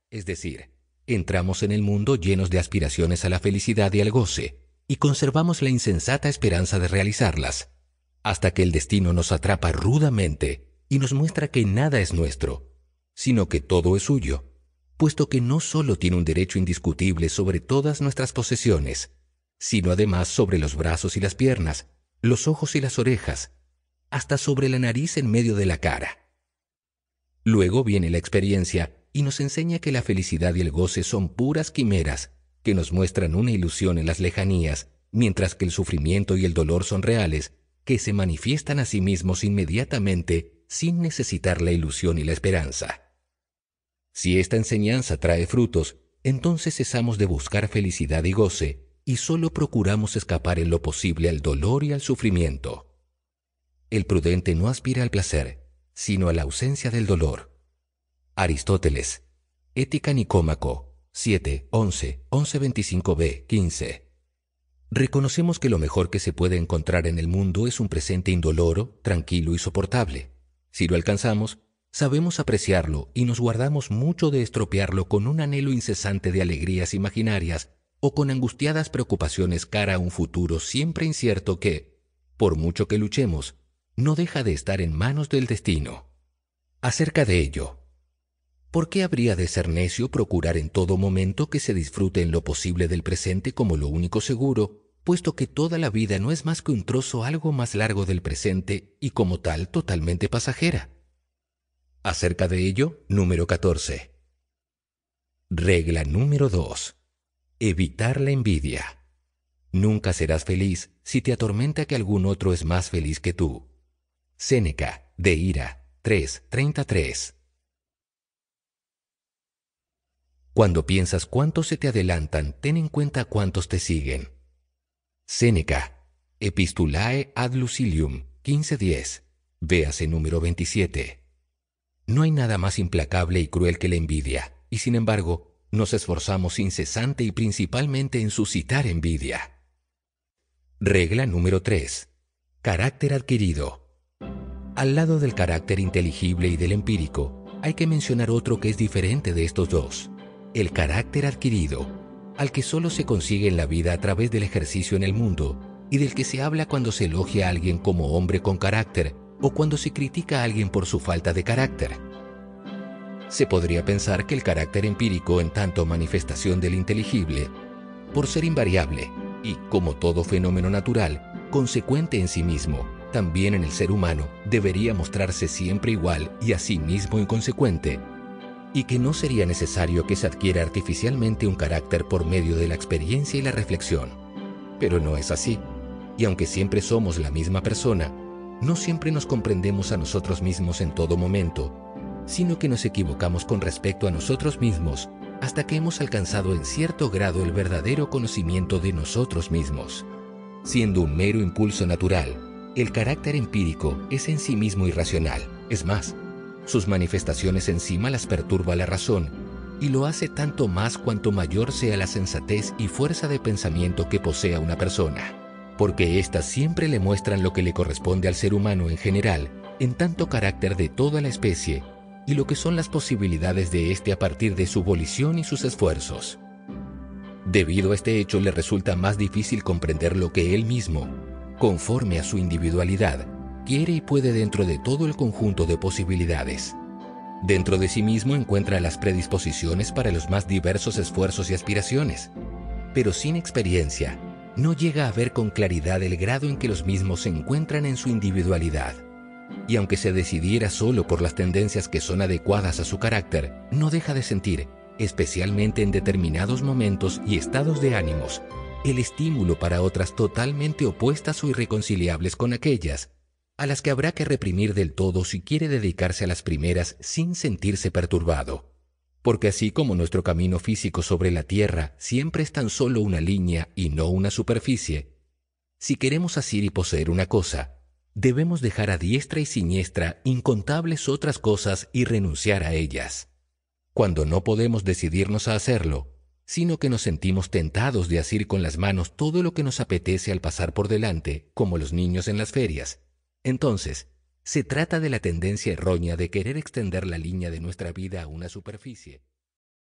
Es decir, entramos en el mundo llenos de aspiraciones a la felicidad y al goce, y conservamos la insensata esperanza de realizarlas, hasta que el destino nos atrapa rudamente y nos muestra que nada es nuestro, sino que todo es suyo, puesto que no solo tiene un derecho indiscutible sobre todas nuestras posesiones, sino además sobre los brazos y las piernas, los ojos y las orejas, hasta sobre la nariz en medio de la cara. Luego viene la experiencia y nos enseña que la felicidad y el goce son puras quimeras que nos muestran una ilusión en las lejanías, mientras que el sufrimiento y el dolor son reales, que se manifiestan a sí mismos inmediatamente sin necesitar la ilusión y la esperanza. Si esta enseñanza trae frutos, entonces cesamos de buscar felicidad y goce y solo procuramos escapar en lo posible al dolor y al sufrimiento. El prudente no aspira al placer, sino a la ausencia del dolor. Aristóteles, Ética Nicómaco, 7, 11, 1125b, 15. Reconocemos que lo mejor que se puede encontrar en el mundo es un presente indoloro, tranquilo y soportable. Si lo alcanzamos, sabemos apreciarlo y nos guardamos mucho de estropearlo con un anhelo incesante de alegrías imaginarias o con angustiadas preocupaciones cara a un futuro siempre incierto que, por mucho que luchemos, no deja de estar en manos del destino. Acerca de ello, ¿por qué habría de ser necio procurar en todo momento que se disfrute en lo posible del presente como lo único seguro, puesto que toda la vida no es más que un trozo algo más largo del presente y como tal totalmente pasajera? Acerca de ello, número 14. Regla número 2. Evitar la envidia. Nunca serás feliz si te atormenta que algún otro es más feliz que tú. Séneca, de Ira, 3:33. Cuando piensas cuántos se te adelantan, ten en cuenta cuántos te siguen. Séneca, Epistulae ad Lucilium, 15:10. Véase número 27. No hay nada más implacable y cruel que la envidia, y sin embargo, nos esforzamos incesante y principalmente en suscitar envidia. Regla número 3. Carácter adquirido. Al lado del carácter inteligible y del empírico, hay que mencionar otro que es diferente de estos dos: el carácter adquirido, al que solo se consigue en la vida a través del ejercicio en el mundo y del que se habla cuando se elogia a alguien como hombre con carácter o cuando se critica a alguien por su falta de carácter. Se podría pensar que el carácter empírico, en tanto manifestación del inteligible, por ser invariable y, como todo fenómeno natural, consecuente en sí mismo, también en el ser humano debería mostrarse siempre igual y asimismo inconsecuente, y que no sería necesario que se adquiera artificialmente un carácter por medio de la experiencia y la reflexión. Pero no es así, y aunque siempre somos la misma persona, no siempre nos comprendemos a nosotros mismos en todo momento, sino que nos equivocamos con respecto a nosotros mismos hasta que hemos alcanzado en cierto grado el verdadero conocimiento de nosotros mismos. Siendo un mero impulso natural, el carácter empírico es en sí mismo irracional. Es más, sus manifestaciones encima las perturba la razón, y lo hace tanto más cuanto mayor sea la sensatez y fuerza de pensamiento que posea una persona, porque éstas siempre le muestran lo que le corresponde al ser humano en general, en tanto carácter de toda la especie, y lo que son las posibilidades de éste a partir de su volición y sus esfuerzos. Debido a este hecho, le resulta más difícil comprender lo que él mismo, conforme a su individualidad, quiere y puede dentro de todo el conjunto de posibilidades. Dentro de sí mismo encuentra las predisposiciones para los más diversos esfuerzos y aspiraciones, pero sin experiencia, no llega a ver con claridad el grado en que los mismos se encuentran en su individualidad. Y aunque se decidiera solo por las tendencias que son adecuadas a su carácter, no deja de sentir, especialmente en determinados momentos y estados de ánimos, el estímulo para otras totalmente opuestas o irreconciliables con aquellas, a las que habrá que reprimir del todo si quiere dedicarse a las primeras sin sentirse perturbado. Porque así como nuestro camino físico sobre la tierra siempre es tan solo una línea y no una superficie, si queremos asir y poseer una cosa, debemos dejar a diestra y siniestra incontables otras cosas y renunciar a ellas. Cuando no podemos decidirnos a hacerlo, sino que nos sentimos tentados de asir con las manos todo lo que nos apetece al pasar por delante, como los niños en las ferias, entonces se trata de la tendencia errónea de querer extender la línea de nuestra vida a una superficie.